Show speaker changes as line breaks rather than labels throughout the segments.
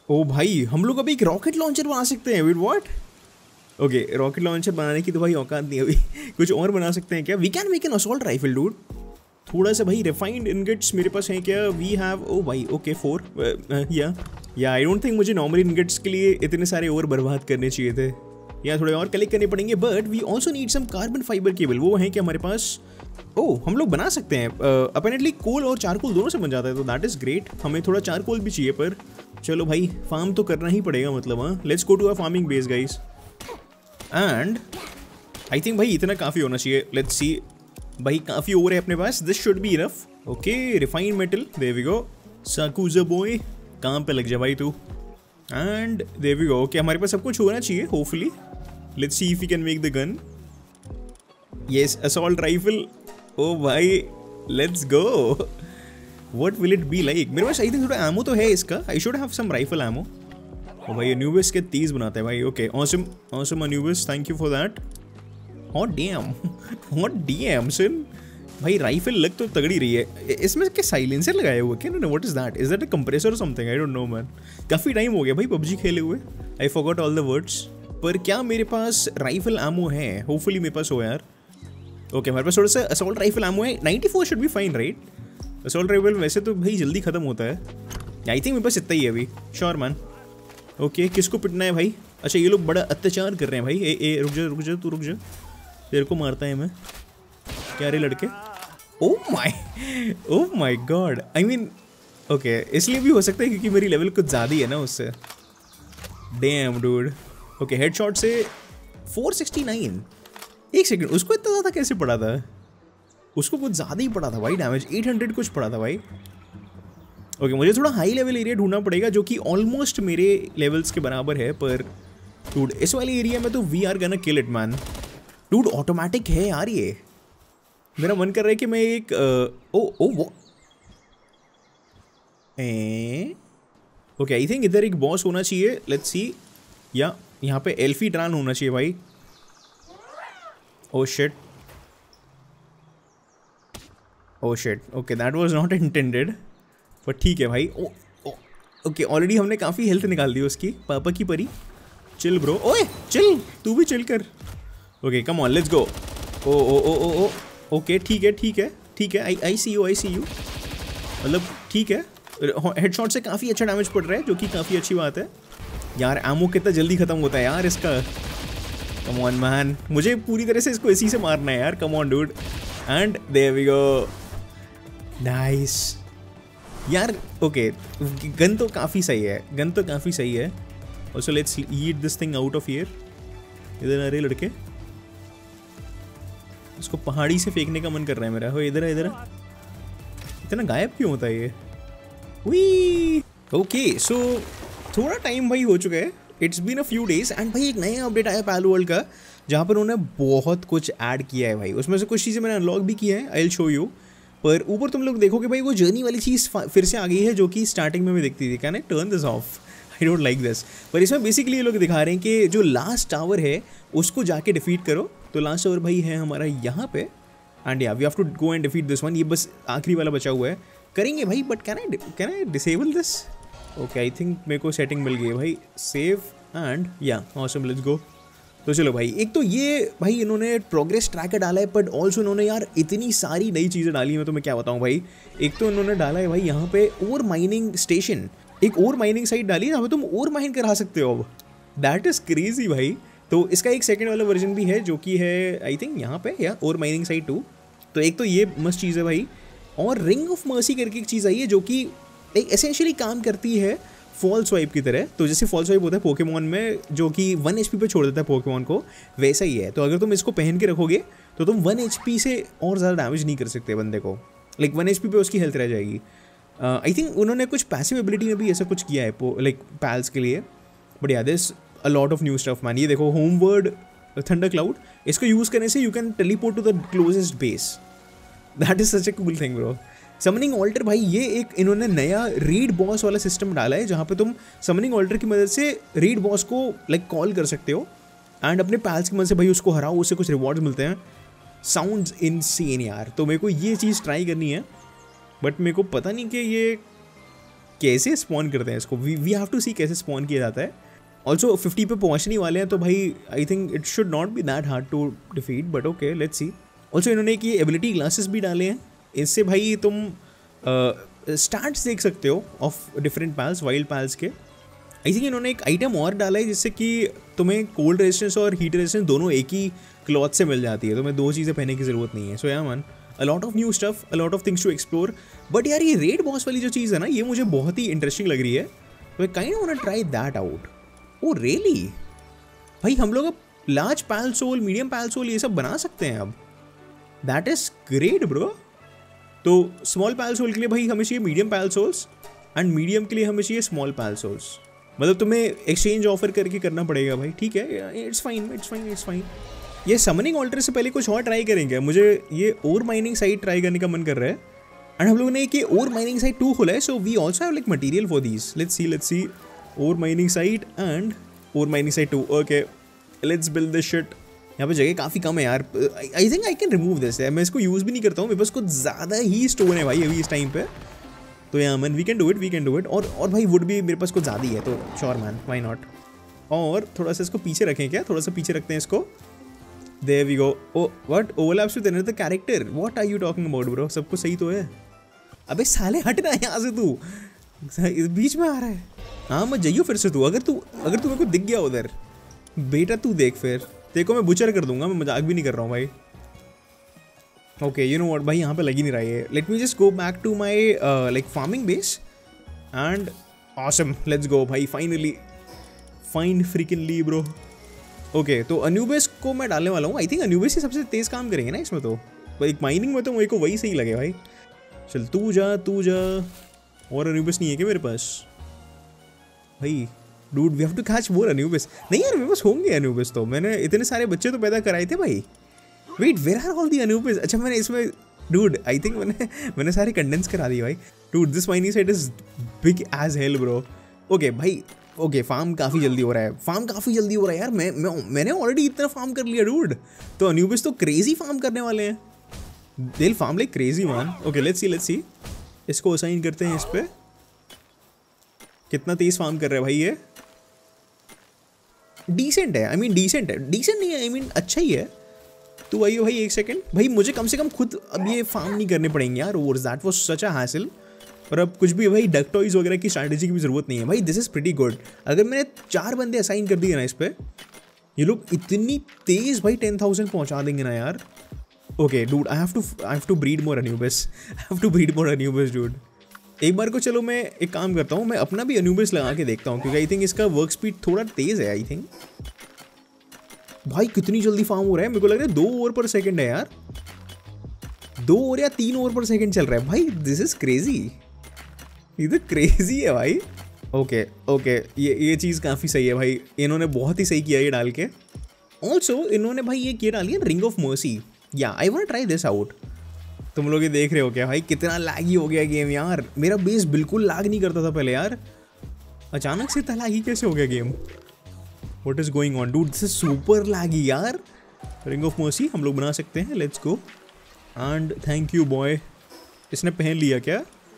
ओ भाई हम लोग अभी एक रॉकेट लॉन्चर बना सकते हैं। Wait what? Okay rocket launcher बनाने की तो भाई औकात नहीं अभी कुछ और बना सकते हैं क्या? We can make an assault rifle dude. थोड़ा सा भाई रिफाइंड इनगेट्स मेरे पास हैं क्या? वी हैव ओ भाई ओके 4 या आई डोंट थिंक मुझे नॉर्मल इनगेट्स के लिए इतने सारे और बर्बाद करने चाहिए थे, या थोड़े और कलेक्ट करने पड़ेंगे। But we also need some carbon fibre cable. वो है क्या हमारे पास? ओ हम लोग बना सकते हैं। अपेरेंटली कोल और चारकोल दोनों से बन जाता है, तो दैट इज़ ग्रेट। हमें थोड़ा चारकोल भी चाहिए, पर चलो भाई फार्म तो करना ही पड़ेगा मतलब। हाँ let's go to a farming base guys, and I think भाई इतना काफ़ी होना चाहिए। लेट्स सी भाई, काफ़ी और है अपने पास। This should be enough. Okay refined metal, there we go. साकूजा बॉय काम पे लग जा भाई तू, and there we go. Okay हमारे पास सब कुछ होना चाहिए hopefully. Let's see if we can make the gun. Yes assault rifle. ओ भाई let's go. What will it be like? मेरे पास आई थिंक थोड़ा एमो तो है इसका। I should have some rifle ammo. ओ भाई अनूबिस के 30 बनाते हैं भाई। Okay awesome awesome Anubis, thank you for that. Hot damn son भाई, राइफल लग तो तगड़ी रही है। इसमें क्या साइलेंसर लगाया हुआ क्या? What is that? Is that a compressor और something? I don't know man. काफ़ी टाइम हो गया भाई पबजी खेले हुए। I forgot all the words. पर क्या मेरे पास राइफल एमो है? होपफुली मेरे पास हो यार। ओके हमारे पास थोड़ा सा असॉल्ट राइफल एमो है। 94 should be fine right? Assault rifle वैसे तो भाई जल्दी खत्म होता है। आई थिंक मेरे पास इतना ही है अभी। Sure man. ओके किसको पिटना है भाई? अच्छा ये लोग बड़ा अत्याचार कर रहे हैं भाई। ए रुक जा तू रुक जा, तेरे को मारता है मैं। क्या रे लड़के? Oh my god. I mean okay इसलिए भी हो सकता है क्योंकि मेरी लेवल कुछ ज़्यादा ही है ना उससे। Dam dude. ओके हेडशॉट से 469। एक सेकंड, उसको इतना ज़्यादा कैसे पड़ा था? उसको कुछ ज़्यादा ही पड़ा था भाई डैमेज। 800 कुछ पड़ा था भाई। ओके मुझे थोड़ा हाई लेवल एरिया ढूंढना पड़ेगा जो कि ऑलमोस्ट मेरे लेवल्स के बराबर है। पर डूड इस वाले एरिया में तो we are gonna kill it man. Dude automatic है यार ये। मेरा मन कर रहा है कि मैं एक वो ओके आई थिंक इधर एक बॉस होना चाहिए। लेट्स सी, या यहाँ पे एल्फी ड्रान होना चाहिए भाई। Oh shit okay that was not intended, पर ठीक है भाई। ओके ऑलरेडी हमने काफ़ी हेल्थ निकाल दी उसकी। पापा की परी। चिल ब्रो, ओए चिल, तू भी चिल कर। Okay come on let's go. Oh okay ठीक है। आई सी यू मतलब ठीक है। हेडशॉट से काफ़ी अच्छा डैमेज पड़ रहा है जो कि काफ़ी अच्छी बात है यार। एमो कितना जल्दी ख़त्म होता है यार इसका। कम ऑन मैन, मुझे पूरी तरह से इसको इसी से मारना है यार। Come on dude, and there we go. Nice यार। ओके गन तो काफ़ी सही है। Also let's eat this thing out of here. इधर आ रहे लड़के, इसको पहाड़ी से फेंकने का मन कर रहा है मेरा। हो इधर इतना गायब क्यों होता है ये? वी ओके सो थोड़ा टाइम भाई हो चुका है। It's been a few days, and भाई एक नया अपडेट आया पैलो वर्ल्ड का जहाँ पर उन्होंने बहुत कुछ ऐड किया है भाई। उसमें से कुछ चीज़ें मैंने अनलॉक भी किया है, आई विल शो यू। पर ऊपर तुम लोग देखोगे भाई वो जर्नी वाली चीज़ फिर से आ गई है जो कि स्टार्टिंग में भी दिखती थी। Can I turn this off? I don't like this. पर इसमें बेसिकली ये लोग दिखा रहे हैं कि जो लास्ट टावर है उसको जाके डिफीट करो। तो लास्ट टावर भाई है हमारा यहाँ पे, and yeah we have to go and defeat this one. ये बस आखिरी वाला बचा हुआ है, करेंगे भाई। But can I disable this? Okay I think मेरे को सेटिंग मिल गई है भाई। Save and yeah awesome let's go. तो चलो भाई, एक तो ये भाई इन्होंने प्रोग्रेस ट्रैकर डाला है, बट ऑल्सो इन्होंने यार इतनी सारी नई चीज़ें डाली हैं तो मैं क्या बताऊँ भाई। एक तो इन्होंने डाला है भाई यहाँ पे और माइनिंग स्टेशन, एक और माइनिंग साइट डाली है जहाँ पे तुम और माइन करा सकते हो। अब दैट इज़ क्रेजी भाई। तो इसका एक सेकंड वाला वर्जन भी है जो कि है आई थिंक यहाँ पे, या और माइनिंग साइट 2। तो एक तो ये मस्त चीज़ है भाई। और रिंग ऑफ मर्सी करके एक चीज़ आई है जो कि एक एसेंशियली काम करती है फॉल स्वाइप की तरह। तो जैसे फॉल स्वाइप होता है पोकेमॉन में जो कि 1 HP पे छोड़ देता है पोकेमॉन को, वैसा ही है। तो अगर तुम इसको पहन के रखोगे तो तुम 1 HP से और ज़्यादा डैमेज नहीं कर सकते बंदे को। लाइक 1 HP पे उसकी हेल्थ रह जाएगी। आई थिंक उन्होंने कुछ पैसिव एबिलिटी में भी ऐसा कुछ किया है लाइक पैल्स के लिए। But yeah this a lot of new stuff man. ये देखो होमवर्ड थंडर क्लाउड, इसको यूज़ करने से you can teleport to the closest base. That is such a cool thing bro. Summoning altar भाई, ये एक इन्होंने नया रीड बॉस वाला सिस्टम डाला है जहाँ पे तुम समनिंग ऑल्टर की मदद से रीड बॉस को लाइक कॉल कर सकते हो एंड अपने पैल्स की मदद से भाई उसको हराओ, उससे कुछ रिवॉर्ड्स मिलते हैं। साउंड्स इनसेन यार। तो मेरे को ये चीज़ ट्राई करनी है, बट मेरे को पता नहीं कि ये कैसे स्पॉन करते हैं इसको, वी हैव टू सी कैसे स्पॉन किया जाता है। ऑल्सो 50 पे पहुंचने वाले हैं तो भाई I think it should not be that hard to defeat, but okay let's see. Also इन्होंने एक ये एबिलिटी क्लासेस भी डाले हैं, इससे भाई तुम स्टार्ट्स देख सकते हो of different pals, wild pals के। आई थिंक इन्होंने एक आइटम और डाला है जिससे कि तुम्हें कोल्ड रेजिस्टेंस और हीट रेजिस्टेंस दोनों एक ही क्लॉथ से मिल जाती है, तुम्हें दो चीज़ें पहनने की ज़रूरत नहीं है। So yeah man, a lot of new stuff, a lot of things to explore. But यार ये रेड बॉस वाली जो चीज़ है ना, ये मुझे बहुत ही इंटरेस्टिंग लग रही है। तो I kind of want to try that out. Oh really भाई, हम लोग अब large pal soul, medium pal soul ये सब बना सकते हैं अब। That is great bro. तो स्मॉल पैल सोल के लिए भाई हमें चाहिए medium pal souls, and medium के लिए हमें चाहिए स्मॉल पैल सोल्स। मतलब तुम्हें एक्सचेंज ऑफर करके करना पड़ेगा भाई, ठीक है, it's fine it's fine it's fine. ये समनिंग ऑल्टर से पहले कुछ और ट्राई करेंगे, मुझे ये ओर माइनिंग साइट ट्राई करने का मन कर रहा है। एंड हम लोगों ने एक ये ओर माइनिंग साइट 2 खोला है, so we also have like material for these. Let's see ore mining site and ore mining site 2। Okay let's build this shit. यहाँ पे जगह काफ़ी कम है यार, I think I can remove this. मैं इसको यूज़ भी नहीं करता हूँ, मेरे पास कुछ ज़्यादा ही स्टोन है भाई अभी इस टाइम पे। तो yeah man we can do it. और भाई वुड भी मेरे पास कुछ ज़्यादा ही है, तो श्योर मैन, व्हाई नॉट। और थोड़ा सा इसको पीछे रखें क्या, थोड़ा सा पीछे रखते हैं इसको। There we go. Oh what overlaps with another character, what are you talking about bro? सब कुछ सही तो है? अबे साले हट ना यहाँ से, तू इस बीच में आ रहा है। हाँ मत जाइयो फिर से तू, अगर तू मेरे को दिख गया उधर बेटा, तू देख फिर देखो मैं बुचर कर दूंगा। मैं मजाक भी नहीं कर रहा हूँ भाई। ओके यू नो व्हाट भाई, यहाँ पे लग ही नहीं रहा है। Let me just go back to my like farming base and awesome, let's go भाई, फाइन फ्रिकनली ब्रो। ओके तो अनूबिस को मैं डालने वाला हूँ। आई थिंक अनूबिस ही सबसे तेज़ काम करेंगे ना इसमें, तो एक माइनिंग में तो मेरे को वही सही लगे भाई। चल तू जा। और अनूबिस नहीं है क्या मेरे पास भाई? Dude we have to catch more Anubis. नहीं यार मेरे पास होंगे अनूबिस, तो मैंने इतने सारे बच्चे तो पैदा कराए थे भाई। Wait where are all the Anubis? अच्छा मैंने इसमें डूड आई थिंक मैंने सारे कंडेंस करा दिए भाई। Dude this mining site is big as hell bro. Okay भाई, ओके फार्म काफ़ी जल्दी हो रहा है, यार। मैंने ऑलरेडी इतना फार्म कर लिया डूड। तो अनूबिस तो क्रेजी फार्म करने वाले हैं, they will farm like crazy one. Okay let's see इसको असाइन करते हैं इस पे। कितना तेज फार्म कर रहा है भाई ये? डिसेंट है, डिसेंट नहीं है, अच्छा ही है। तू आइयो भाई एक सेकंड भाई, मुझे कम से कम खुद अब ये फार्म नहीं करने पड़ेंगे यार। और that was such a hassle. और अब कुछ भी भाई डक टॉयज वगैरह की स्ट्रैटेजी की भी ज़रूरत नहीं है भाई। This is pretty good. अगर मैंने 4 बंदे असाइन कर दिए ना इस पर, ये लोग इतनी तेज़ भाई 10,000 पहुंचा देंगे ना यार। Okay dude I have to breed more Anubis dude. एक बार को चलो मैं एक काम करता हूँ, मैं अपना भी अनूबिस लगा के देखता हूँ, क्योंकि आई थिंक इसका वर्क स्पीड थोड़ा तेज़ है। आई थिंक भाई कितनी जल्दी फार्म हो रहा है, मेरे को लग रहा है 2 ओवर पर सेकंड है यार। 2 ओवर या 3 ओवर पर सेकंड चल रहा है भाई। दिस इज क्रेजी, ये तो क्रेजी है भाई। ओके ये चीज़ काफ़ी सही है भाई, इन्होंने बहुत ही सही किया ये डाल के। ऑल्सो इन्होंने भाई ये डाली है ring of mercy. Yeah I want try this out. तुम लोग ये देख रहे हो क्या भाई, कितना लैगी हो गया गेम यार। मेरा बेस बिल्कुल लैग नहीं करता था पहले यार, अचानक से इतना लैगी कैसे हो गया game? What is going on dude? This is super laggy यार। Ring of Mercy हम लोग बना सकते हैं, let's go and thank you boy। इसने पहन लिया क्या?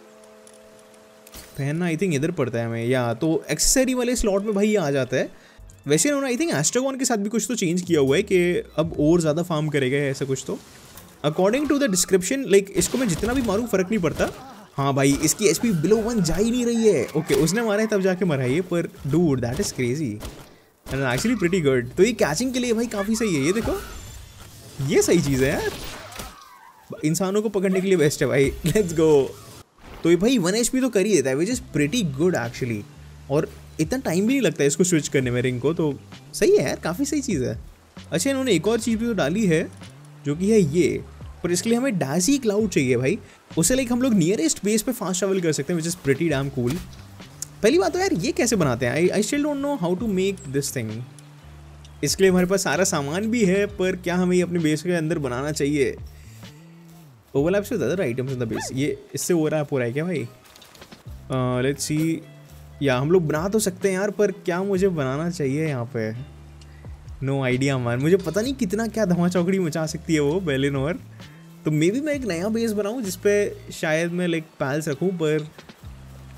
पहनना आई थिंक इधर पड़ता है हमें, या तो एक्सेसरी वाले स्लॉट में भाई ये आ जाता है। वैसे उन्होंने आई थिंक एस्ट्रोगॉन के साथ भी कुछ तो चेंज किया हुआ है कि अब और ज़्यादा फार्म करेगा ऐसा कुछ तो, according to the description. Like इसको मैं जितना भी मारूँ फ़र्क नहीं पड़ता। हाँ भाई इसकी HP बिलो 1 जा ही नहीं रही है। ओके उसने मारा है तब जाके मरा है ये, पर dude that is crazy and actually pretty good. तो ये कैचिंग के लिए भाई काफ़ी सही है। ये देखो ये सही चीज़ है यार, इंसानों को पकड़ने के लिए बेस्ट है भाई। Let's go. तो ये भाई 1 HP तो कर ही देता है, which is pretty good actually. और इतना टाइम भी नहीं लगता है इसको स्विच करने में रिंग को, तो सही है यार, काफ़ी सही चीज़ है। अच्छा इन्होंने एक और चीज़ भी तो डाली है जो कि है ये, पर इसके लिए हमें डाजी क्लाउड चाहिए भाई। उससे लाइक हम लोग नियरेस्ट बेस पे फास्ट ट्रैवल कर सकते हैं, which is pretty damn cool. पहली बात तो यार ये कैसे बनाते हैं, I still don't know how to make this thing. इसके लिए हमारे पास सारा सामान भी है, पर क्या हमें ये अपने बेस के अंदर बनाना चाहिए? ओवरलैप से ज़्यादा आइटम्स इन द बेस, ये इससे ओवरलैप हो रहा है क्या भाई? Let's see. या हम लोग बना तो सकते हैं यार, पर क्या मुझे बनाना चाहिए यहाँ पे? नो आइडिया मान, मुझे पता नहीं कितना क्या धमा चौकड़ी मचा सकती है वो बेलिनोर। तो मे बी मैं एक नया बेस बनाऊँ जिसपे शायद मैं लाइक पैल्स रखूँ, पर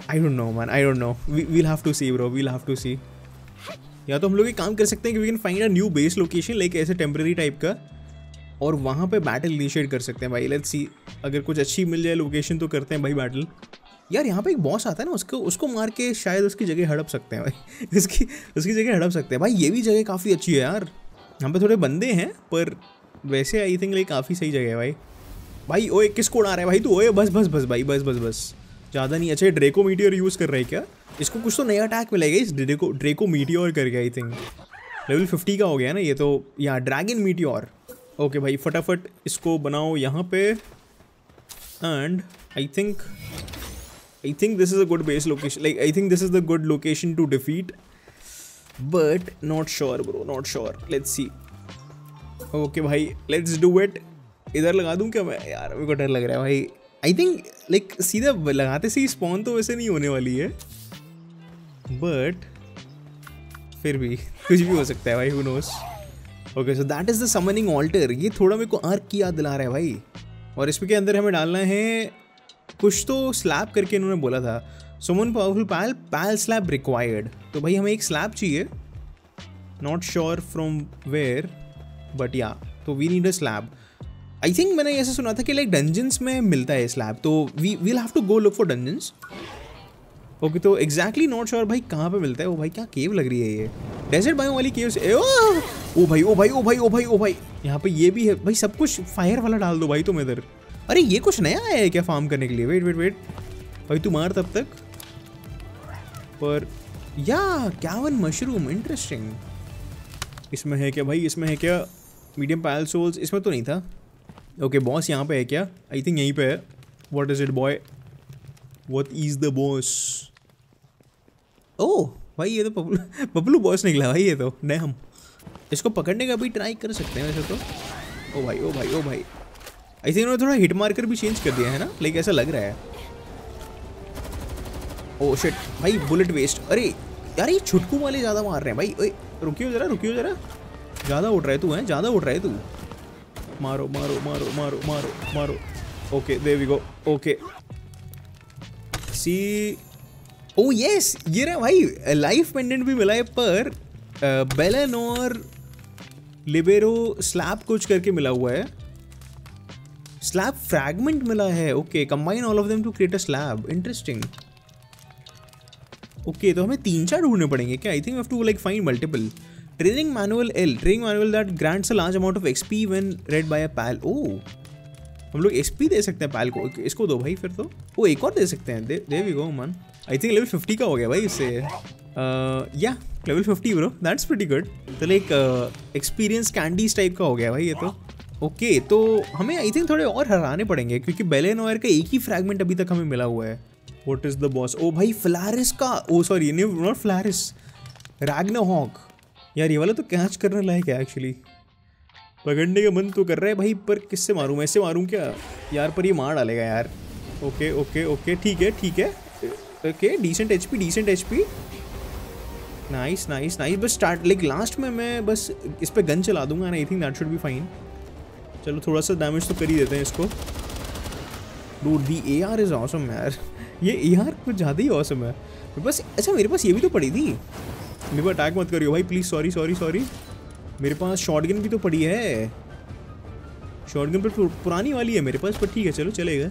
I don't know man, I don't know, we'll have to see bro, we'll have to see. या तो हम लोग एक काम कर सकते हैं कि we can find a new base location like ऐसे टेम्पररी टाइप का, और वहाँ पे बैटल इनिशिएट कर सकते हैं भाई। लेट्स सी, अगर कुछ अच्छी मिल जाए लोकेशन तो करते हैं भाई बैटल। यार यहाँ पे एक बॉस आता है ना, उसको मार के शायद उसकी जगह हड़प सकते हैं भाई उसकी जगह हड़प सकते हैं भाई। ये भी जगह काफ़ी अच्छी है यार, यहाँ पे थोड़े बंदे हैं पर वैसे आई थिंक लाइक काफ़ी सही जगह है भाई। भाई ओए किसको उड़ा रहा है भाई तू? ओए बस बस बस भाई, बस बस बस, ज़्यादा नहीं। अच्छा ड्रेको मीटियोर यूज़ कर रहा है क्या? इसको कुछ तो नया अटैक मिलेगा इस ड्रेको मीटियोर करके, आई थिंक लेवल 50 का हो गया ना ये तो। यहाँ ड्रैगन मीटियोर। ओके भाई फटाफट इसको बनाओ यहाँ पे, and I think this is a good base location, like I think this is the good location to defeat, but not sure bro, not sure. Let's see. Okay भाई let's do it. इधर लगा दूँ क्या मैं? यार मेरे को डर लग रहा है भाई। आई थिंक लाइक सीधा लगाते से ही स्पॉन तो वैसे नहीं होने वाली है, बट फिर भी कुछ भी हो सकता है भाई, who knows. Okay so that is the summoning altar. ये थोड़ा मेरे को आर्क की याद दिला रहा है भाई। और इसके अंदर हमें डालना है कुछ तो स्लैब करके इन्होंने बोला था, summon powerful pal slab required. तो भाई हमें एक स्लैब चाहिए, not sure from where, but या तो we need a slab. I think मैंने ऐसा सुना था कि लाइक डंजन्स में मिलता है स्लैब, तो we will have to go look for dungeons. Okay तो एग्जैक्टली नॉट श्योर भाई कहाँ पे मिलता है। ओ भाई क्या केव लग रही है ये, डेजर्ट बायो वाली केव से। ओ भाई ओ भाई ओ भाई ओ भाई ओ भाई, यहाँ पे ये भी है भाई। सब कुछ फायर वाला डाल दो भाई तुम इधर। अरे ये कुछ नया आया है क्या फार्म करने के लिए? वेट वेट वेट भाई तू मार तब तक। पर या कैवन मशरूम, इंटरेस्टिंग। इसमें है क्या भाई? इसमें है क्या? मीडियम पायल सोल्स इसमें तो नहीं था। ओके बॉस यहाँ पे है क्या? आई थिंक यहीं पे है। What is it boy, what is the boss? Oh भाई ये तो पपलू बॉस निकला भाई। ये तो नहीं, हम इसको पकड़ने का भी ट्राई कर सकते हैं वैसे तो। ओ भाई ओ भाई ओ भाई, आई थिंक उन्होंने थोड़ा हिट मार्कर भी चेंज कर दिया है ना, लाइक ऐसा लग रहा है। ओ शिट भाई बुलेट वेस्ट। अरे यार ये छुटकू वाले ज़्यादा मार रहे हैं भाई। ओए रुकियो ज़रा, रुकियो ज़रा, ज़्यादा उड़ रहा है तू, हैं ज़्यादा उड़ रहा है तू। मारो मारो मारो मारो मारो मारो। Okay there we go. Okay see, oh yes ये रहा भाई, लाइफ पेंडेंट भी मिला है, पर बेलन और लिबेरो स्लैब कुछ करके मिला हुआ है। स्लैब फ्रैगमेंट मिला है। Okay combine all of them to create a slab, interesting. Okay तो हमें 3-4 ढूंढने पड़ेंगे क्या? I think we have to like find multiple. Training manual L, training manual that grants a large amount of XP when read by a pal. ओ हम लोग XP दे सकते हैं पैल को, इसको दो भाई फिर तो। वो एक और दे सकते हैं, there we go man. I think level 50 का हो गया भाई इससे। या level 50 bro, that's pretty good. तो लाइक एक्सपीरियंस कैंडीज टाइप का हो गया भाई ये तो। ओके तो हमें आई थिंक थोड़े और हराने पड़ेंगे, क्योंकि बेलेनोयर का एक ही फ्रैगमेंट अभी तक हमें मिला हुआ है। What is the boss? Oh भाई फ्लैरिस का, oh sorry not Flaris, Ragnarok. यार ये वाला तो कैच करने लायक है एक्चुअली, पकड़ने का मन तो कर रहा है भाई, पर किससे मारूं? मैं इससे मारूं क्या यार? पर ये मार डालेगा यार। ओके ओके ओके ठीक है ठीक है। Okay decent HP, nice nice nice. बस स्टार्ट लाइक लास्ट में मैं बस इस पे गन चला दूंगा, I think that should be fine. चलो थोड़ा सा डैमेज तो कर ही देते हैं इसको। Dude the AR is awesome यार, ये AR कुछ ज़्यादा ही ऑसम है। बस अच्छा मेरे पास ये भी तो पड़ी थी, मेरे को अटैक मत करियो भाई प्लीज़, सॉरी सॉरी सॉरी। मेरे पास शॉटगन भी तो पड़ी है, शॉटगन पर पुरानी वाली है मेरे पास, पर ठीक है चलो चलेगा।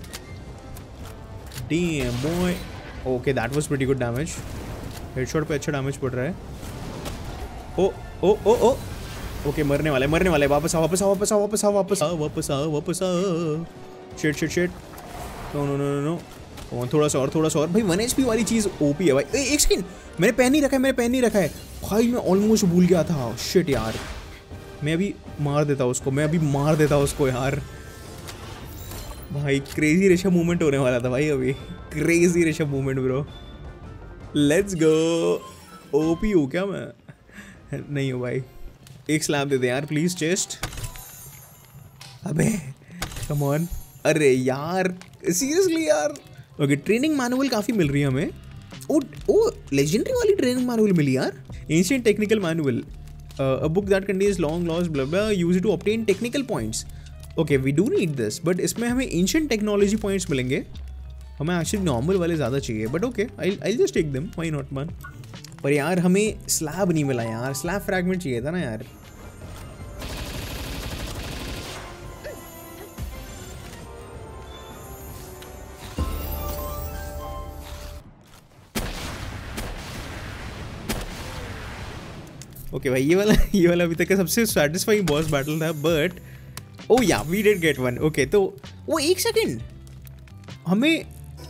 Damn boy. Okay that was pretty good damage, headshot पे अच्छा डैमेज पड़ रहा है। ओ ओ ओ ओ ओके मरने वाले। वापस आओ वापस आओ वापस आओ वापस आओ वापस आओ वापस आओ वापस आओ। Shit shit shit, no no no no no, थोड़ा सा और भाई। 1 HP वाली चीज़ OP है भाई। एक सेकंड, मैंने पहन नहीं रखा है भाई, मैं ऑलमोस्ट भूल गया था। शिट यार, मैं अभी मार देता उसको यार। भाई क्रेजी ऋषभ मूवमेंट होने वाला था भाई अभी, crazy Rishabh movement bro. Let's go. OP हो क्या मैं? नहीं हो भाई। एक स्लैब दे दे यार प्लीज, चेस्ट। अबे कम ऑन, अरे यार सीरियसली यार। ओके ट्रेनिंग मैनुअल काफ़ी मिल रही है हमें। ओ लेजेंडरी वाली ट्रेनिंग मैनुअल मिली यार। Ancient technical manual, a book that contains long lost blah blah, use it to obtain technical points. Okay we do need this, but इसमें हमें ancient technology points मिलेंगे। हमें एक्चुअली नॉर्मल वाले ज़्यादा चाहिए, but okay, I just take them, why not man. पर यार हमें स्लैब नहीं मिला यार, स्लैब फ्रैगमेंट चाहिए था ना यार। ओके भाई, ये वाला अभी तक का सबसे सैटिस्फाइंग बॉस बैटल था, but oh yeah we did get one. Okay, तो वो एक सेकेंड हमें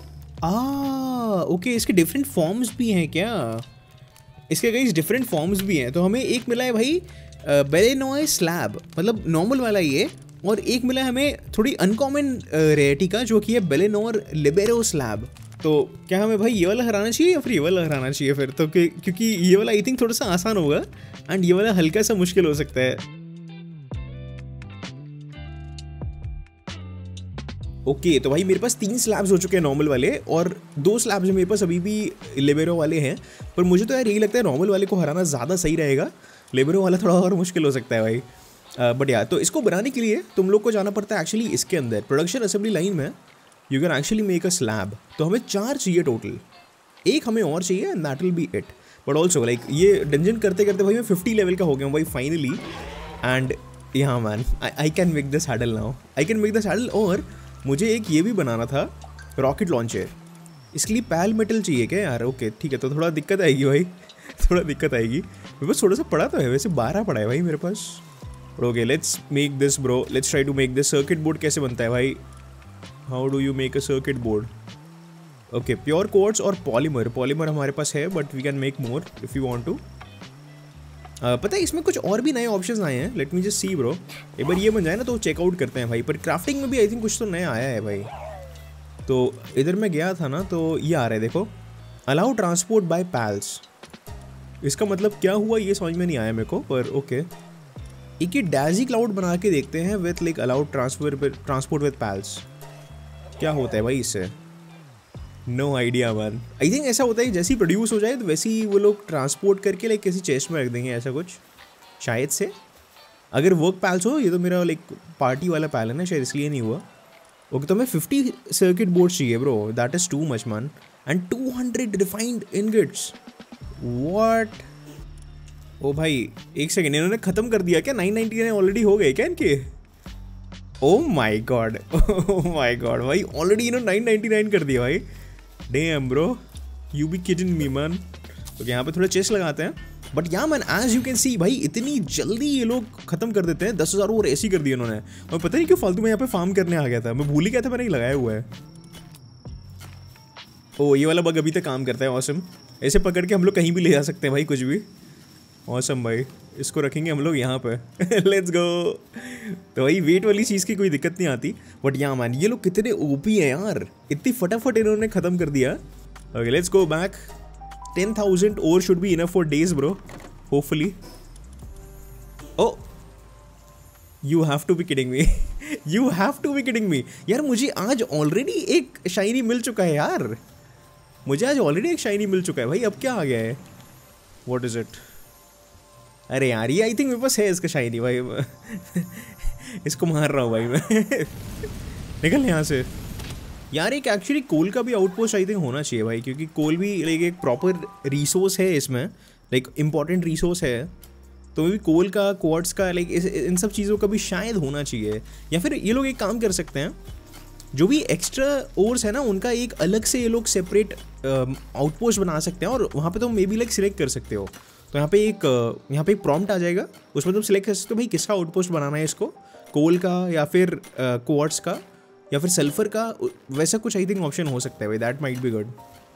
ओके, इसके डिफरेंट फॉर्म्स भी हैं क्या? इसके कई डिफरेंट फॉर्म्स भी हैं। तो हमें एक मिला है भाई बेलेनॉय स्लैब, मतलब नॉर्मल वाला ये, और एक मिला है हमें थोड़ी अनकॉमन रेयरिटी का, जो कि है बेलेनोर लिबेरो स्लैब। तो क्या हमें भाई ये वाला हराना चाहिए या फिर ये वाला हराना चाहिए फिर? तो क्योंकि ये वाला आई थिंक थोड़ा सा आसान होगा एंड ये वाला हल्का सा मुश्किल हो सकता है। ओके, तो भाई मेरे पास 3 स्लैब्स हो चुके हैं नॉर्मल वाले, और 2 स्लैब्स मेरे पास अभी भी लिबेरो वाले हैं। पर मुझे तो यार यही लगता है नॉर्मल वाले को हराना ज़्यादा सही रहेगा, लिबेरो वाला थोड़ा और मुश्किल हो सकता है भाई। बट यार, तो इसको बनाने के लिए तुम लोग को जाना पड़ता है एक्चुअली इसके अंदर प्रोडक्शन असेंबली लाइन में। You can actually make a slab. तो हमें 4 चाहिए टोटल, एक हमें और चाहिए and that will be it. But also like ये डंजन करते करते भाई मैं 50 लेवल का हो गया हूँ भाई फाइनली। एंड यहाँ man, I can make the saddle now, I can make the saddle. और मुझे एक ये भी बनाना था, रॉकेट लॉन्चर। इसके लिए पैल मेटल चाहिए क्या यार? ओके ठीक है, तो थोड़ा दिक्कत आएगी भाई, थोड़ा दिक्कत आएगी। मेरे पास थोड़ा सा पड़ा तो है, वैसे 12 पड़ा है भाई मेरे पास। Okay, let's make this bro, let's try to make this. Circuit board कैसे बनता है भाई? How do you make a circuit board? Okay, pure quartz और पॉलीमर हमारे पास है, but we can make more if you want to. पता है इसमें कुछ और भी नए ऑप्शंस आए हैं, let me just see bro. एक बार ये बन जाए ना तो चेकआउट करते हैं भाई। पर क्राफ्टिंग में भी आई थिंक कुछ तो नया आया है भाई। तो इधर मैं गया था ना, तो ये आ रहा है देखो, अलाउ ट्रांसपोर्ट बाय पैल्स। इसका मतलब क्या हुआ ये समझ में नहीं आया मेरे को, पर ओके। एक ये डैजी क्लाउड बना के देखते हैं with like allowed transport with pals. क्या होता है भाई इससे? No idea man. I think ऐसा होता है जैसे ही प्रोड्यूस हो जाए तो वैसे ही वो लोग ट्रांसपोर्ट करके लाइक किसी चेस्ट में रख देंगे, ऐसा कुछ शायद से। अगर वर्क पैल्स हो, ये तो मेरा लाइक पार्टी वाला पैल है ना, शायद इसलिए नहीं हुआ। ओके, तो हमें 50 सर्किट बोर्ड चाहिए bro, that is too much man. And 200 refined ingots, what? Oh भाई एक सेकेंड, इन्होंने ख़त्म कर दिया क्या? 999 ऑलरेडी हो गए क्या इनके? Oh my god, oh my god भाई, ऑलरेडी इन्होंने 999 कर दिया भाई। Damn bro, you be kidding me man. तो यहाँ पे थोड़ा चेस्ट लगाते हैं। बट यहाँ man, as you can see भाई, इतनी जल्दी ये लोग खत्म कर देते हैं। 10,000 और ऐसी कर दिया इन्होंने। और पता नहीं क्यों फालतू में यहाँ पे फार्म करने आ गया था, मैं भूल ही गया था मैंने लगाया हुआ है। ओ ये वाला बग अभी तक काम करता है, ऑसम। ऐसे पकड़ के हम लोग कहीं भी ले जा सकते हैं भाई, कुछ भी। ऑसम भाई, इसको रखेंगे हम लोग यहाँ पे। Let's go. तो भाई वेट वाली चीज़ की कोई दिक्कत नहीं आती। बट यहाँ मैन, ये लोग कितने ओपी हैं यार, इतनी फटाफट इन्होंने ख़त्म कर दिया। Okay, let's go back. 10,000 और should be enough for days bro, hopefully. Oh you have to be kidding me, you have to be kidding me यार। मुझे आज ऑलरेडी एक शाइनी मिल चुका है यार, मुझे आज ऑलरेडी एक शाइनी मिल चुका है भाई। अब क्या आ गया है? What is it? अरे यार, ये आई थिंक मेरे पास है इसका शाइनी भाई। इसको मार रहा हूँ भाई मैं। निकल यहाँ से यार। एक एक्चुअली कोल का भी आउटपोस्ट आई थिंक होना चाहिए भाई, क्योंकि कोल भी लाइक एक प्रॉपर रिसोर्स है इसमें, लाइक इंपॉर्टेंट रिसोर्स है। तो भी कोल का, क्वार्ट्ज का, लाइक इन सब चीज़ों का भी शायद होना चाहिए। या फिर ये लोग एक काम कर सकते हैं, जो भी एक्स्ट्रा ओर्स है ना, उनका एक अलग से ये लोग सेपरेट आउटपोस्ट बना सकते हैं, और वहाँ पे तो मे बी लाइक सिलेक्ट कर सकते हो। तो यहाँ पे एक प्रॉम्प्ट आ जाएगा, उसमें तुम सिलेक्ट कर सकते हो भाई किसका आउटपोस्ट बनाना है इसको, कोल का या फिर क्वार्ट्ज का या फिर सल्फर का। वैसा कुछ आई थिंक ऑप्शन हो सकता है भाई, that might be good.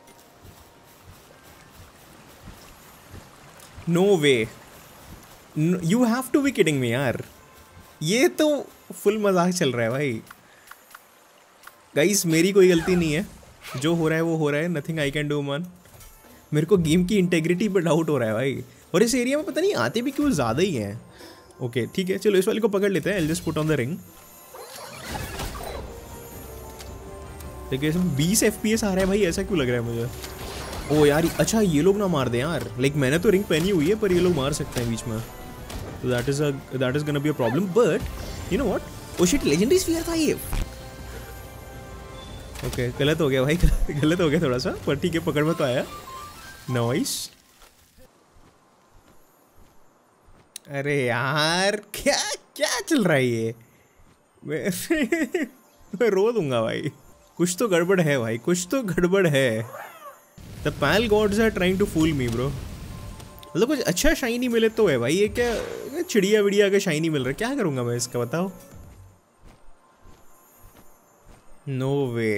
No way, you have to be kidding me यार, ये तो फुल मजाक चल रहा है भाई। गाइस मेरी कोई गलती नहीं है, जो हो रहा है वो हो रहा है, nothing I can do man. मेरे को गेम की इंटेग्रिटी पर डाउट हो रहा है भाई, और इस एरिया में पता नहीं आते भी क्यों ज़्यादा ही हैं। ओके ठीक है, चलो इस वाले को पकड़ लेते हैं। I just put on the ring. देखिए इसमें 20 FPS आ रहा है भाई, ऐसा क्यों लग रहा है मुझे? ओ यार, अच्छा ये लोग ना मार दें यार, लाइक मैंने तो रिंग पहनी हुई है पर ये लोग मार सकते हैं बीच में, तो that is gonna be a problem. But you know what, oh shit, legendary sphere था ये। ओके गलत हो गया भाई, गलत हो गया थोड़ा सा, पर ठीक है पकड़ में तो आया। नाइस। अरे यार क्या क्या चल रहा है ये, मैं रो दूंगा भाई। कुछ तो गड़बड़ है भाई, कुछ तो गड़बड़ है। The pal gods are trying to fool me bro. मतलब कुछ अच्छा शाइनी मिले तो है भाई, ये क्या चिड़िया विड़िया का शाइनी मिल रहा है, क्या करूंगा मैं इसका बताओ। No way.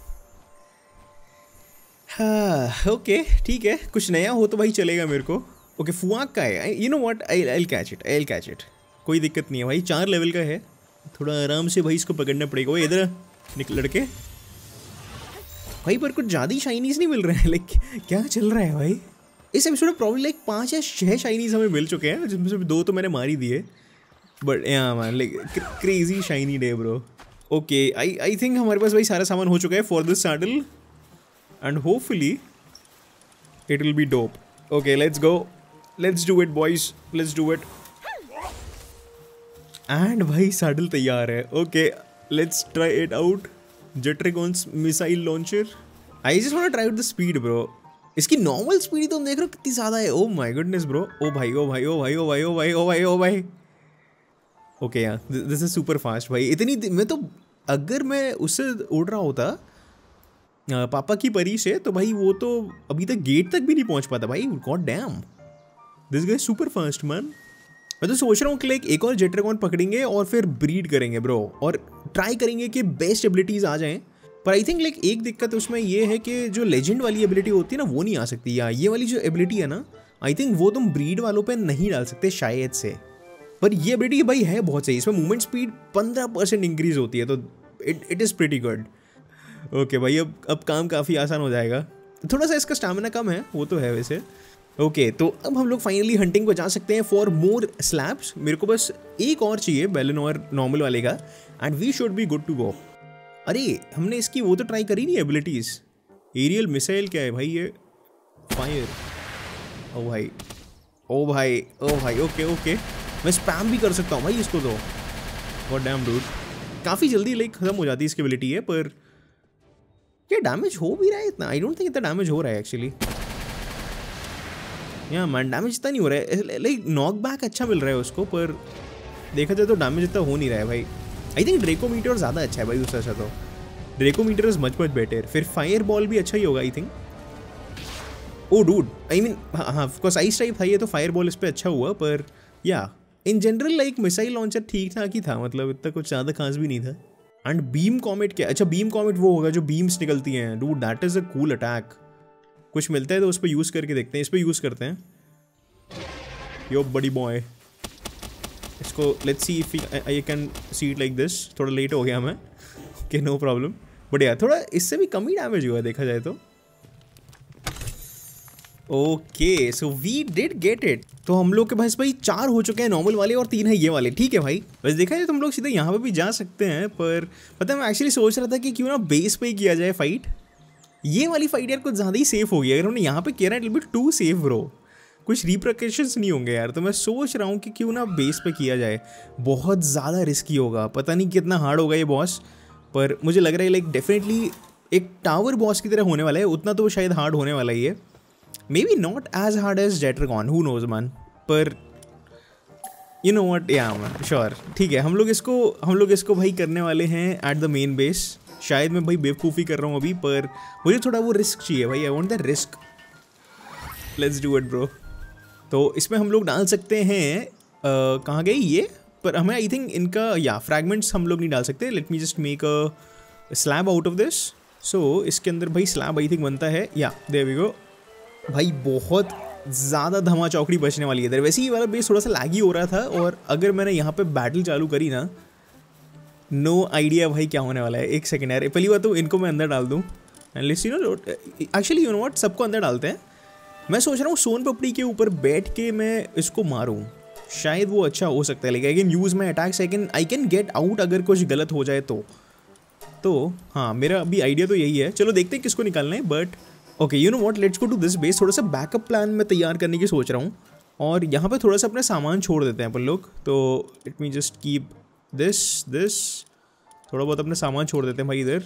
हाँ ओके ठीक है, कुछ नया हो तो भाई चलेगा मेरे को। ओके फुआक का है, you know what, I catch it, I catch it, कोई दिक्कत नहीं है भाई। 4 लेवल का है, थोड़ा आराम से भाई इसको पकड़ना पड़ेगा। वो इधर निकल लड़के भाई, पर कुछ ज़्यादा ही शाइनीज नहीं मिल रहे हैं। लाइक क्या चल रहा है भाई। इस एपिसोड में प्रॉब्लम लाइक 5 या 6 शाइनीज हमें मिल चुके हैं, जिसमें से 2 तो मैंने मार ही दिए। बट यहाँ man like crazy shiny day bro. Okay I think हमारे पास भाई सारा सामान हो चुका है for this saddle, and hopefully it will be dope. Okay, let's go, let's do it boys, let's do it. And भाई saddle तैयार है। Okay, let's try it out. Jetragon's missile launcher. I just want to try out the speed bro. इसकी normal speed तो देख रहे हो कितनी ज़्यादा है। ओ माई गुडनेस ब्रो, ओ भाई ओ भाई ओ भाई ओ भाई ओ भाई ओ भाई ओ भाई। ओके यार दिस इज सुपर फास्ट भाई। इतनी मैं तो अगर मैं उससे उड़ रहा होता पापा की परी से, तो भाई वो तो अभी तक गेट तक भी नहीं पहुंच पाता भाई। God damn this guy super fast man. मैं तो सोच रहा हूँ कि लाइक एक और जेट्रागॉन पकड़ेंगे और फिर ब्रीड करेंगे ब्रो, और ट्राई करेंगे कि बेस्ट एबिलिटीज़ आ जाएं। पर आई थिंक लाइक एक दिक्कत उसमें ये है कि जो लेजेंड वाली एबिलिटी होती है ना वो नहीं आ सकती, या ये वाली जो एबिलिटी है ना आई थिंक वो तुम ब्रीड वालों पे नहीं डाल सकते शायद से। पर ये एबिलिटी भाई है बहुत सही, इसमें मूवमेंट स्पीड 15% इंक्रीज होती है, तो it is pretty good. Okay भाई अब काम काफ़ी आसान हो जाएगा। थोड़ा सा इसका स्टैमिना कम है, वो तो है वैसे। ओके तो अब हम लोग फाइनली हंटिंग को जा सकते हैं फॉर मोर स्लैब्स। मेरे को बस एक और चाहिए बेलेनोर नॉर्मल वाले का, and we should be good to go. अरे हमने इसकी वो तो ट्राई करी नहीं एबिलिटीज़। एरियल मिसाइल क्या है भाई ये, फायर। ओ भाई ओ भाई ओ भाई। ओके ओके मैं स्पैम भी कर सकता हूँ भाई इसको तो। गॉड डैम डूड, काफ़ी जल्दी लाइक ख़त्म हो जाती है इसकी एबिलिटी है। पर क्या डैमेज हो भी रहा है इतना? आई डोंट थिंक इतना डैमेज हो रहा है एक्चुअली। या मैन डैमेज इतना नहीं हो रहा है, लाइक नॉक बैक अच्छा मिल रहा है उसको, पर देखा जाए तो डैमेज इतना हो नहीं रहा है भाई। आई थिंक ड्रेकोमीटर ज़्यादा अच्छा है भाई उससे अच्छा तो। ड्रेकोमीटर इज मच बेटर। फिर फायर बॉल भी अच्छा ही होगा I think. Oh dude I mean हाँ ऑफकोर्स आइस टाइप था ये, तो फायर बॉल इस पर अच्छा हुआ। पर या in general like missile launcher ठीक ठाक ही था, मतलब इतना कुछ ज़्यादा खास भी नहीं था। एंड बीम कॉमेट क्या? अच्छा बीम कॉमेट वो होगा जो बीम्स निकलती हैं। Dude that is a cool attack. कुछ मिलता है तो उस पर यूज़ करके देखते हैं। इस पर यूज़ करते हैं। यो बड़ी बॉय, इसको let's see if I can see it like this. थोड़ा लेट हो गया मैं, ओके नो प्रॉब्लम। बट यार थोड़ा इससे भी कम ही डैमेज हुआ देखा जाए तो। Okay so we did get it. तो हम लोग के पास भाई 4 हो चुके हैं नॉर्मल वाले और 3 है ये वाले। ठीक है भाई, बस देखा जाए तो हम लोग सीधे यहाँ पे भी जा सकते हैं। पर पता है मैं एक्चुअली सोच रहा था कि क्यों ना बेस पे ही किया जाए फाइट। ये वाली फाइट यार कुछ ज़्यादा ही सेफ होगी। अगर हमने यहाँ पे किया ना it will be too safe bro, कुछ रिप्रकशंस नहीं होंगे यार। तो मैं सोच रहा हूँ कि क्यों ना बेस पे किया जाए। बहुत ज़्यादा रिस्की होगा, पता नहीं कितना हार्ड होगा ये बॉस, पर मुझे लग रहा है लाइक डेफिनेटली एक टावर बॉस की तरह होने वाला है। उतना तो शायद हार्ड होने वाला ही है, maybe not as hard as Jetragon, who knows man. पर you know what, yeah man sure ठीक है। हम लोग इसको भाई करने वाले हैं एट द मेन बेस। शायद मैं भाई बेवकूफ़ी कर रहा हूँ अभी, पर मुझे थोड़ा वो रिस्क चाहिए भाई। I want the risk, let's do it bro. तो इसमें हम लोग डाल सकते हैं कहाँ गई ये, पर हमें आई थिंक इनका या फ्रैगमेंट्स हम लोग नहीं डाल सकते। Let me just make a slab out of this. So इसके अंदर भाई स्लैब आई थिंक बनता है, या देयर वी गो। भाई बहुत ज़्यादा धमा चौकड़ी बचने वाली है इधर। वैसे ही वाला बेस थोड़ा सा लैगी हो रहा था, और अगर मैंने यहाँ पे बैटल चालू करी ना, नो आइडिया भाई क्या होने वाला है। एक सेकेंड यार, पहली बात तो इनको मैं अंदर डाल दूँ and let's you know actually you know what, सबको अंदर डालते हैं। मैं सोच रहा हूँ सोन पपड़ी के ऊपर बैठ के मैं इसको मारूँ, शायद वो अच्छा हो सकता है। लेकिन I can use my attacks, I can get out अगर कुछ गलत हो जाए तो हाँ मेरा अभी आइडिया तो यही है। चलो देखते हैं किसको निकालना है। But okay you know what, let's go to this base. थोड़ा सा बैकअप प्लान मैं तैयार करने की सोच रहा हूँ, और यहाँ पे थोड़ा सा अपना सामान छोड़ देते हैं अपन लोग। तो let me just keep this थोड़ा बहुत अपना सामान छोड़ देते हैं भाई इधर।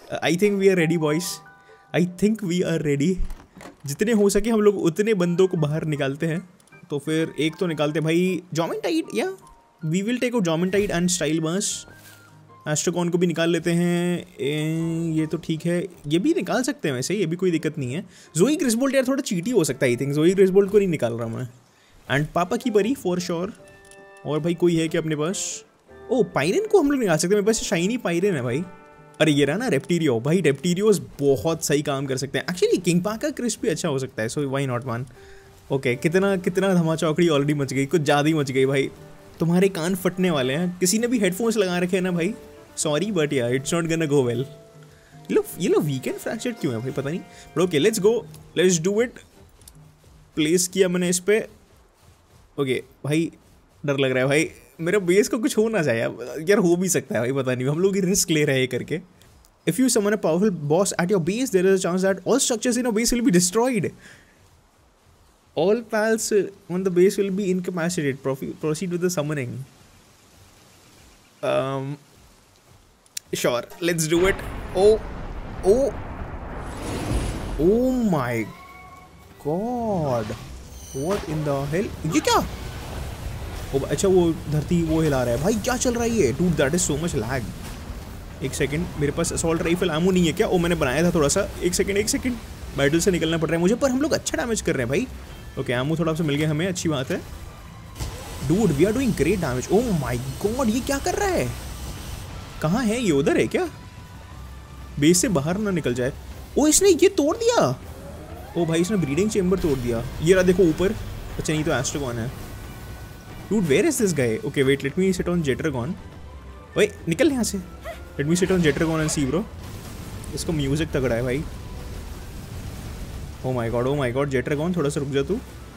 I think we are ready boys, I think we are ready. जितने हो सके हम लोग उतने बंदों को बाहर निकालते हैं। तो फिर एक तो निकालते हैं भाई जोमेंटाइड, या we will take Jormuntide and style bars. Astegon को भी निकाल लेते हैं। ये तो ठीक है, ये भी निकाल सकते हैं वैसे, ये भी कोई दिक्कत नहीं है। जोई ग्रिसबोल्ट यार थोड़ा चीटी हो सकता है, आई थिंक जोई ग्रिसबोल्ट को नहीं निकाल रहा मैं। एंड पापा की परी फॉर श्योर। और भाई कोई है क्या अपने पास? ओ पायरन को हम लोग निकाल सकते हैं, मेरे पास शाइनी पायरन है भाई। अरे ये रहा ना रेप्टीरियो, भाई रेप्टीरियोस बहुत सही काम कर सकते हैं एक्चुअली। किंग पा का क्रिस्प भी अच्छा हो सकता है, so why not one. Okay कितना कितना धमा चौकड़ी ऑलरेडी मच गई, कुछ ज़्यादा ही मच गई भाई। तुम्हारे कान फटने वाले हैं। किसी ने भी हेडफोन्स लगा रखे हैं ना भाई, सॉरी बट या it's not gonna go well. ये लो वीकेंड फ्रैक्चर क्यों है भाई, पता नहीं। But okay let's go, let's do it. Place किया मैंने इस पे। ओके भाई डर लग रहा है भाई, मेरे बेस को कुछ हो ना जाए यार, हो भी सकता है भाई, पता नहीं। हम लोग ही रिस्क ले रहे हैं करके। If you summon a powerful boss at your base there is a chance that all structures in your base will be destroyed. All pals on the base will be incapacitated. Proceed with the summoning. Sure, let's do it. Oh my God! What in the hell? ये क्या? अच्छा वो धरती वो हिला रहा है भाई, क्या चल रहा है ये? Dude, that is so much lag. एक सेकंड, मेरे पास असॉल्ट राइफल आमो नहीं है क्या? ओ मैंने बनाया था थोड़ा सा। एक सेकंड, बैटल से निकलना पड़ रहा है मुझे, पर हम लोग अच्छा डैमेज कर रहे हैं भाई। ओके आमो थोड़ा सा मिल गया हमें, अच्छी बात है। Dude we are doing great damage. Oh my god ये क्या कर रहा है? कहाँ है ये? उधर है क्या? बेस से बाहर ना निकल जाए। ओ इसने ये तोड़ दिया। ओ भाई इसने ब्रीडिंग चेम्बर तोड़ दिया। ये रहा देखो ऊपर। अच्छा नहीं तो एस्ट्रोगॉन है। Dude where is this guy? Okay wait let me sit on Jetragon. ओए निकल यहाँ से। Let me sit on Jetragon and see bro. इसको म्यूजिक तगड़ा है भाई। ओ माय गॉड जेट्रागॉन थोड़ा सा रुक जा तू।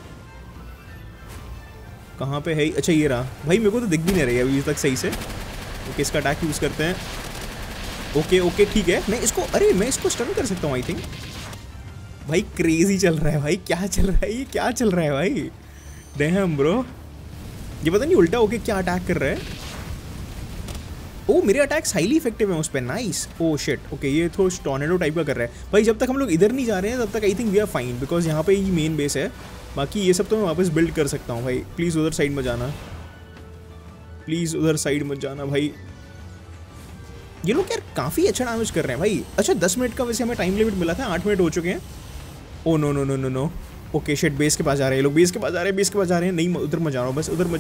कहाँ पे है? अच्छा ये रहा भाई, मेरे को तो दिख भी नहीं रही है अभी तक सही से। ओके इसका अटैक यूज़ करते हैं। ओके ठीक है, मैं इसको स्टन कर सकता हूँ आई थिंक। भाई क्रेजी चल रहा है भाई, क्या चल रहा है भाई? डैम ब्रो, ये पता नहीं उल्टा होके क्या अटैक कर रहा है। ओ मेरे अटैक्स हाईली इफेक्टिव है उस पर। नाइस। ओ शिट ओके ये तो टॉर्नेडो टाइप का कर रहा है भाई। जब तक हम लोग इधर नहीं जा रहे हैं तब तक I think we are fine, because यहाँ पे ये मेन बेस है। बाकी ये सब तो मैं वापस बिल्ड कर सकता हूँ भाई। प्लीज़ उधर साइड मत जाना, प्लीज़ उधर साइड मत जाना भाई। ये लोग यार काफ़ी अच्छा डैमेज कर रहे हैं भाई। अच्छा 10 मिनट का वैसे हमें टाइम लिमिट मिला था, 8 मिनट हो चुके हैं। Oh no. Okay shit base के पास जा रहे हैं ये लोग, बेस के पास जा रहे हैं। नहीं उधर मत जाओ, बस उधर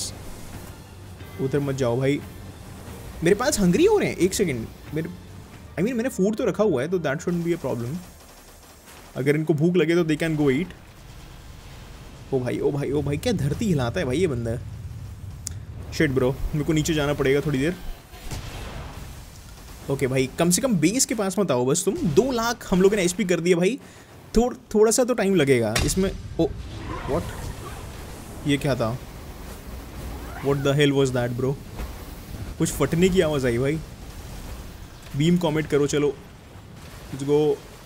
मत जाओ भाई। मेरे पास हंग्री हो रहे हैं। एक सेकंड, मैंने फूड तो रखा हुआ है, तो that shouldn't be a problem. अगर इनको भूख लगे तो दे कैन गो ईट। ओ भाई क्या धरती हिलाता है भाई ये बंदा। शिट ब्रो, मेरे को नीचे जाना पड़ेगा थोड़ी देर। ओके भाई कम से कम बेस के पास मत आओ बस तुम। 2 लाख हम लोगों ने एचपी कर दिया भाई। थोड़ा सा तो टाइम लगेगा इसमें। ओ व्हाट, ये क्या था? What the hell was that bro? कुछ फटने की आवाज़ आई भाई। बीम कॉमेंट करो चलो, लेट्स गो।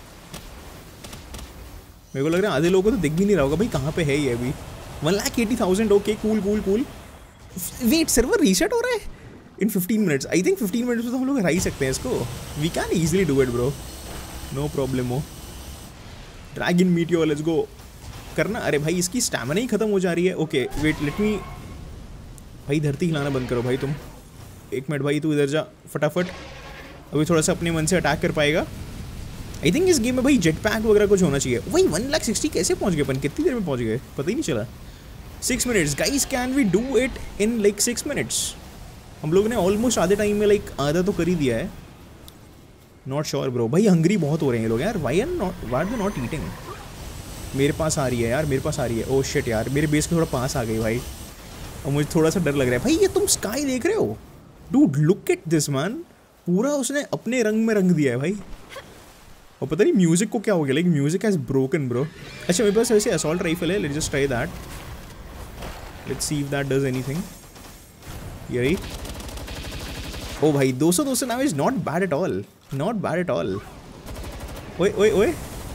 मेरे को लग रहा है आधे लोगों को तो दिख भी नहीं रहा होगा भाई कहाँ पे है ये अभी। 1,80,000। Okay cool. Wait server reset हो रहा है in 15 minutes. I think 15 minutes में तो हम लोग हरा ही सकते हैं इसको। We can easily do it bro, no problem हो। ड्रैगन मीटियोर लेट्स गो करना। अरे भाई इसकी स्टैमिना ही खत्म हो जा रही है। Okay wait let me. भाई धरती हिलाना बंद करो भाई तुम। 1 मिनट भाई तू इधर जा फटाफट। अभी थोड़ा सा अपने मन से अटैक कर पाएगा। आई थिंक इस गेम में भाई जेट पैक वगैरह कुछ होना चाहिए। वही 1,60,000 कैसे पहुंच गए अपन? कितनी देर में पहुंच गए पता ही नहीं चला। 6 minutes guys, can we do it in like 6 minutes? हम लोग ने ऑलमोस्ट आधे टाइम में लाइक आधा तो कर ही दिया है। Not sure bro. भाई हंग्री बहुत हो रहे हैं ये लोग यार। Why are they not eating? मेरे पास आ रही है यार, मेरे पास आ रही है। ओह शिट यार, मेरे बेस के थोड़ा पास आ गई भाई, और मुझे थोड़ा सा डर लग रहा है। भाई ये तुम स्काई देख रहे हो? Dude look at this man, पूरा उसने अपने रंग में रंग दिया है भाई। और पता नहीं म्यूजिक को क्या हो गया, like music has broken bro. अच्छा मेरे पास वैसे असॉल्ट राइफल है, let's just try that, let's see if that does anything. यही ओ भाई 200 damage, not bad at all, not bad at all. ओए ओए ओए,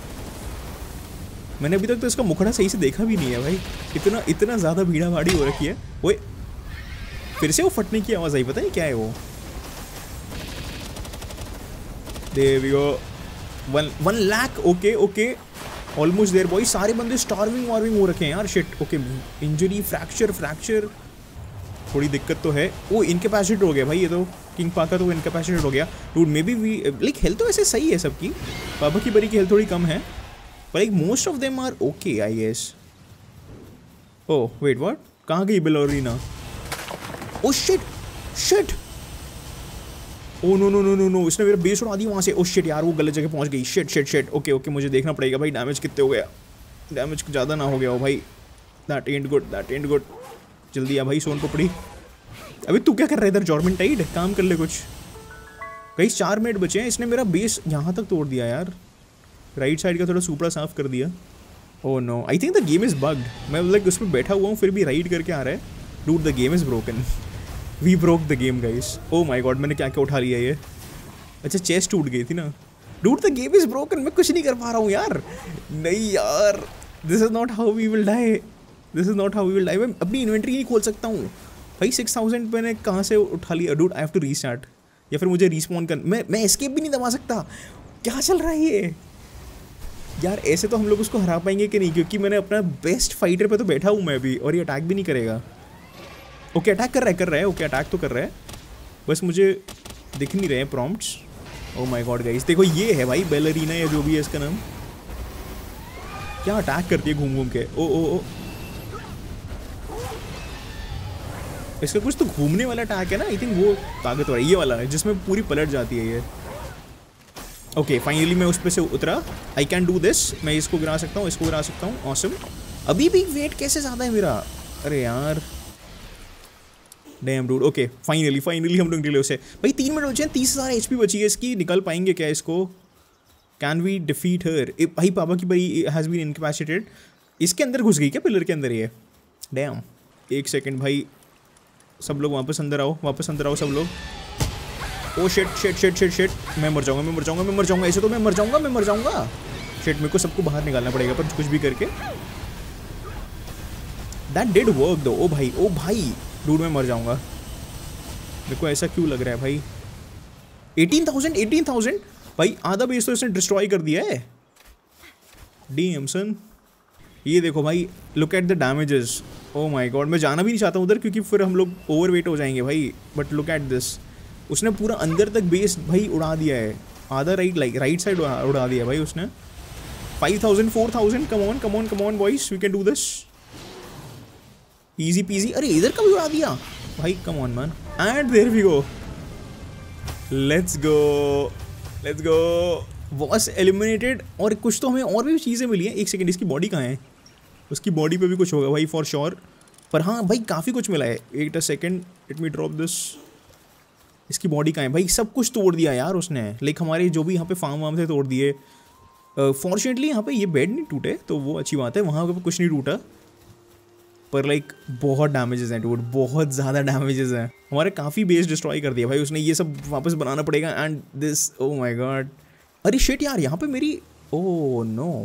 मैंने अभी तक तो इसका मुखड़ा सही से देखा भी नहीं है भाई, इतना ज़्यादा भीड़ा भाड़ी हो रखी है। ओए फिर से वो फटने की आवाज़ आई, पता नहीं क्या है वो। There we go. 1 lakh. Okay okay, almost there boy. सारे बंदे स्टार्विंग वार्विंग हो रखे हैं यार। शिट। ओके, इंजरी, फ्रैक्चर थोड़ी दिक्कत तो है। वो इनकैपेसिटेड हो गया भाई ये तो। किंग पाका तो इनकैपेसिटेड हो गया dude. Maybe we like health तो ऐसे सही है सबकी। पापा की बरी की हेल्थ थोड़ी कम है, पर like most of them are okay I guess. Oh wait what, कहाँ गई बेलोरिना? Oh shit. ओ नो, इसने मेरा बेस उड़ा दी वहाँ से। ओ शिट यार, वो गलत जगह पहुँच गई। शिट। ओके, मुझे देखना पड़ेगा भाई डैमेज कितने हो गया। डैमेज ज़्यादा ना हो गया हो भाई। That and good. जल्दी आ भाई सोन पपड़ी। अभी तू क्या कर रहा है इधर? जॉर्मेंटाइड काम कर ले कुछ। कहीं 4 मिनट बचे हैं। इसने मेरा बेस यहाँ तक तोड़ दिया यार। राइट साइड का थोड़ा सुपड़ा साफ कर दिया। Oh no, I think the game is bugged. मैं लाइक उसमें बैठा हुआ हूँ फिर भी राइड करके आ रहा है। Dude the game is broken. We broke the game guys. Oh my god, मैंने क्या क्या उठा लिया ये। अच्छा चेस्ट टूट गई थी ना। Dude the game is broken. मैं कुछ नहीं कर पा रहा हूँ यार। नहीं यार, this is not how we will die. मैं अपनी इन्वेंट्री नहीं खोल सकता हूँ भाई। 6000 मैंने कहाँ से उठा लिया? Dude I have to restart, या फिर मुझे रिस्पॉन कर। मैं एस्केप भी नहीं दबा सकता। क्या चल रहा है ये यार? ऐसे तो हम लोग उसको हरा पाएंगे कि नहीं, क्योंकि मैंने अपना बेस्ट फाइटर पे तो बैठा हूँ मैं भी, और ये अटैक भी नहीं करेगा। ओके अटैक कर रहा है। ओके अटैक तो कर रहा है, बस मुझे दिख नहीं रहे हैं prompts. Oh my god guys, देखो ये है भाई बेलरीना या जो भी है इसका नाम। क्या अटैक करती है घूम के। ओ इसका कुछ तो घूमने वाला अटैक है ना। आई थिंक वो ताकतवर है ये वाला है जिसमें पूरी पलट जाती है ये। ओके फाइनली मैं उस पर से उतरा। I can do this. मैं इसको गिरा सकता हूँ, ऑसम। अभी भी वेट कैसे ज़्यादा है मेरा? अरे यार डैम डूड। ओके फाइनली हम लोग निकले उसे भाई। 3 मिनट बचे हैं, 30,000 HP बची है इसकी। निकल पाएंगे क्या इसको? Can we defeat her? भाई पापा की बरी हैज़ बीन इनकैपेसिटेड। इसके अंदर घुस गई क्या पिलर के अंदर ये? डैम। 1 सेकेंड भाई, सब लोग वापस अंदर आओ सब लोग। Oh shit. मैं मर जाऊंगा। ऐसे तो मैं मर जाऊंगा। शिट, मेरे को सबको बाहर निकालना पड़ेगा पर कुछ भी करके। दैट डिड वर्क दो। ओ भाई डूड मैं मर जाऊंगा। मेरे को ऐसा क्यों लग रहा है भाई? 18,000 भाई, आधा बेस तो इसने डिस्ट्रॉय कर दिया है। डैम सन, ये देखो भाई, look at the damages. Oh my god, मैं जाना भी नहीं चाहता उधर क्योंकि फिर हम लोग ओवरवेट हो जाएंगे भाई। बट लुक एट दिस, उसने पूरा अंदर तक बेस भाई उड़ा दिया है। आधा राइट साइड उड़ा दिया भाई उसने। 5,000 4,000। Come on boys, we can do this. Easy peasy. अरे इधर का भी उड़ा दिया भाई। Come on man. And there we go. Let's go. Boss eliminated. और कुछ तो हमें और भी चीज़ें मिली हैं। 1 सेकेंड, इसकी बॉडी कहाँ है? उसकी बॉडी पे भी कुछ होगा भाई फॉर श्योर। पर हाँ भाई काफ़ी कुछ मिला है। 1 second, let me drop this. इसकी बॉडी कहाँ है भाई? सब कुछ तोड़ दिया यार उसने। लाइक हमारे जो भी यहाँ पे फार्म वार्म थे तोड़ दिए। फॉर्चुनेटली यहाँ पे ये बेड नहीं टूटे तो वो अच्छी बात है। वहाँ पे कुछ नहीं टूटा, पर लाइक बहुत डैमेजेस हैं डूड, बहुत ज़्यादा डैमेजेस हैं। हमारे काफ़ी बेस डिस्ट्रॉय कर दिया भाई उसने। ये सब वापस बनाना पड़ेगा। And this, oh my god. अरे शिट यार, यहाँ पे मेरी, ओह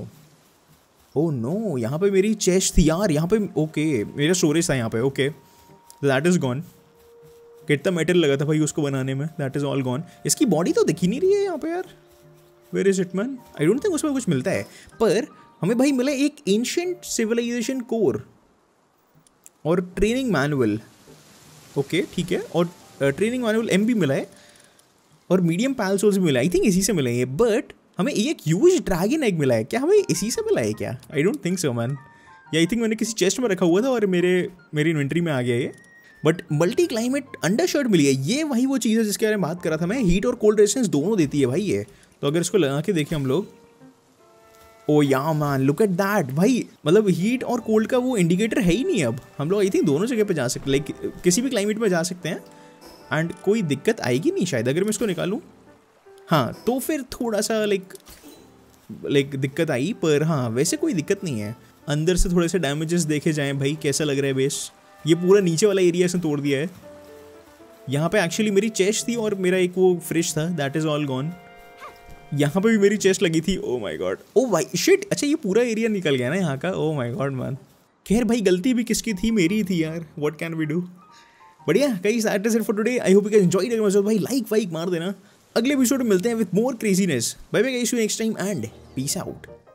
नो, यहाँ पे मेरी चेस्ट थी यार। यहाँ पे ओके मेरा स्टोरेज था यहाँ पे। Okay that is gone. कितना मेटल लगा था भाई उसको बनाने में, दैट इज़ ऑल गॉन। इसकी बॉडी तो दिख ही नहीं रही है यहाँ पे यार। Where is it man? I don't think उसमें कुछ मिलता है। पर हमें भाई मिला एक एंशिएंट सिविलाइजेशन कोर और ट्रेनिंग मैनुअल। ओके ठीक है, और ट्रेनिंग मैनुअल MB मिला है, और मीडियम पैल्सोल्स भी मिला है। आई थिंक इसी से मिला है ये। बट हमें एक ह्यूज ड्रैगन एग मिला है। क्या हमें इसी से मिला है क्या? I don't think so man. या आई थिंक मैंने किसी चेस्ट में रखा हुआ था और मेरी इन्वेंट्री में आ गया ये। But multi climate undershirt मिली है। ये वही वो चीज़ है जिसके बारे में बात कर रहा था मैं। हीट और कोल्ड रेजिस्टेंस दोनों देती है भाई ये। तो अगर इसको लगा के देखें हम लोग, ओ या मैन लुक एट दैट भाई। मतलब हीट और कोल्ड का वो इंडिकेटर है ही नहीं अब। हम लोग आई थिंक दोनों जगह पे जा सकते, लाइक किसी भी क्लाइमेट में जा सकते हैं। एंड कोई दिक्कत आएगी नहीं शायद अगर मैं इसको निकालूं। हाँ तो फिर थोड़ा सा लाइक दिक्कत आई, पर हाँ वैसे कोई दिक्कत नहीं है। अंदर से थोड़े से डैमेजेस देखे जाएँ भाई, कैसा लग रहा है बेस। ये पूरा नीचे वाला एरिया इसने तोड़ दिया है। यहाँ पे एक्चुअली मेरी चेस्ट थी और मेरा एक वो फ्रिज था, दैट इज़ ऑल गॉन। यहाँ पे भी मेरी चेस्ट लगी थी। ओ माय गॉड, ओ भाई शिट। अच्छा ये पूरा एरिया निकल गया ना यहाँ का। Oh my god man. खैर भाई गलती भी किसकी थी? मेरी थी यार। What can we do. बढ़िया guys, that is it for today. I hope you can enjoy it. भाई लाइक वाइक मार देना। अगले एपिसोड में मिलते हैं with more craziness. Bye bye guys, see you next time and peace out.